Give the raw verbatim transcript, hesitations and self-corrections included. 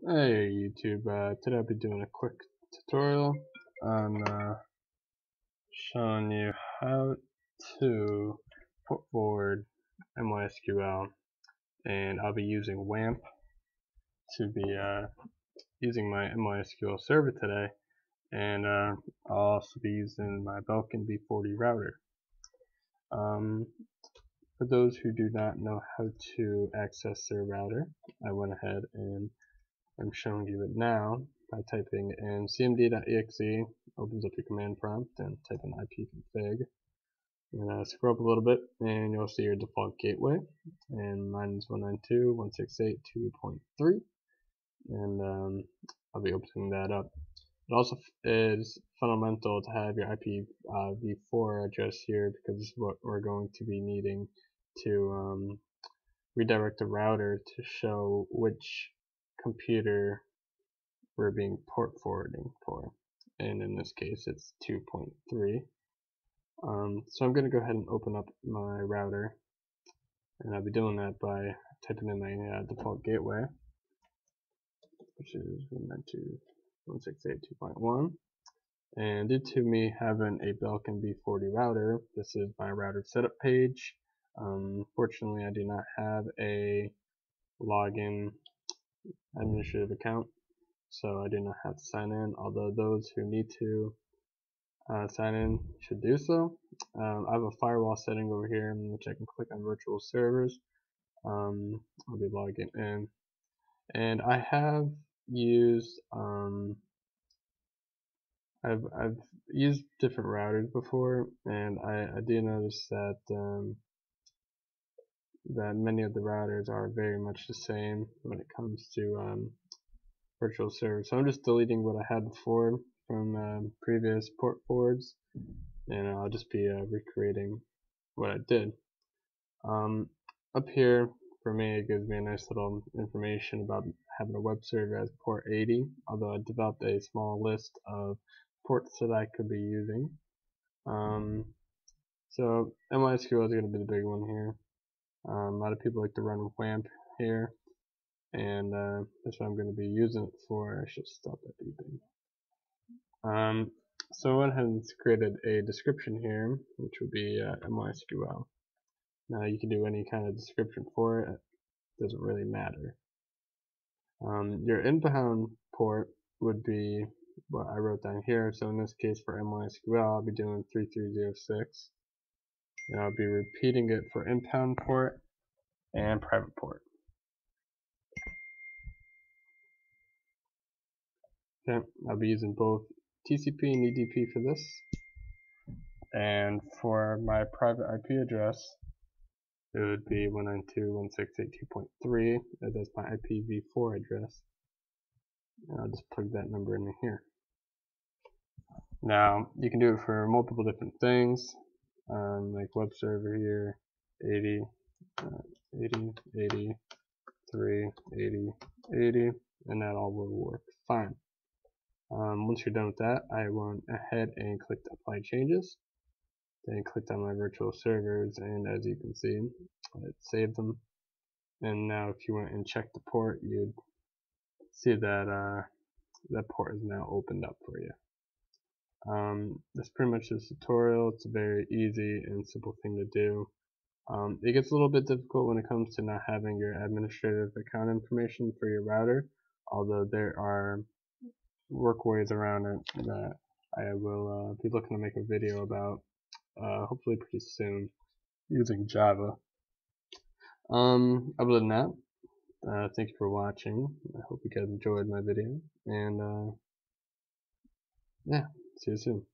Hey YouTube, uh, today I'll be doing a quick tutorial on uh, showing you how to port forward M Y S Q L, and I'll be using WAMP to be uh, using my M Y S Q L server today, and uh, I'll also be using my Belkin B forty router. Um, for those who do not know how to access their router, I went ahead and I'm showing you it now by typing in cmd.exe, opens up your command prompt, and type in ipconfig. And uh, scroll up a little bit, and you'll see your default gateway. And mine is one ninety-two dot one sixty-eight dot two point three, and um, I'll be opening that up. It also is fundamental to have your I P v four address here, because this is what we're going to be needing to um, redirect the router to show which computer we're being port forwarding for, and in this case it's two point three. Um, so I'm going to go ahead and open up my router, and I'll be doing that by typing in my uh, default gateway, which is one ninety-two dot one sixty-eight dot two point one. And due to me having a Belkin B forty router, this is my router setup page. Um, fortunately, I do not have a login administrative account, so I do not have to sign in, although those who need to uh, sign in should do so. Um, I have a firewall setting over here, which I can click on virtual servers. Um, I'll be logging in, and I have used um, I've I've used different routers before, and I, I do notice that um, that many of the routers are very much the same when it comes to um, virtual servers. So I'm just deleting what I had before from um, previous port forwards, and I'll just be uh, recreating what I did. Um, up here for me, it gives me a nice little information about having a web server as port eighty, although I developed a small list of ports that I could be using. Um, so M Y S Q L is going to be the big one here. Um, a lot of people like to run WAMP here, and uh, that's what I'm going to be using it for. I should stop that beeping. Um, so I went ahead and created a description here, which would be uh, M Y S Q L. Now you can do any kind of description for it, it doesn't really matter. Um, your inbound port would be what I wrote down here. So in this case for M Y S Q L, I'll be doing three three zero six, and I'll be repeating it for inbound port and private port. Okay, I'll be using both T C P and E D P for this, and for my private I P address, it would be one ninety-two dot one sixty-eight dot two point three. That's my I P v four address, and I'll just plug that number in here. Now you can do it for multiple different things, um, like web server here, eighty, uh, eighty, eighty, three, eighty, eighty, and that all will work fine. Um, once you're done with that, I went ahead and clicked apply changes, then clicked on my virtual servers, and as you can see, it saved them. And now if you went and checked the port, you'd see that uh, that port is now opened up for you. Um, that's pretty much this tutorial. It's a very easy and simple thing to do. Um, it gets a little bit difficult when it comes to not having your administrative account information for your router, although there are workways around it that I will uh, be looking to make a video about uh, hopefully pretty soon using Java. Um, other than that, uh, thank you for watching. I hope you guys enjoyed my video, and uh, yeah, see you soon.